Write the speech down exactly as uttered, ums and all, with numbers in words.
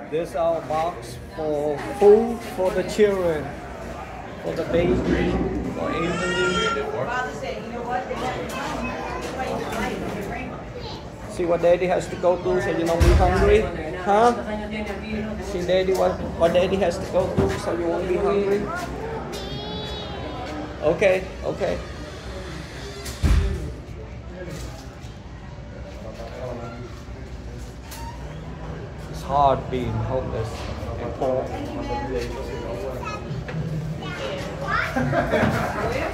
This is our box for food for the children, for the baby, for Emily. See what daddy has to go through so you don't be hungry? Huh? See daddy what, what daddy has to go through so you won't be hungry? Okay, okay. It's hard being homeless and poor.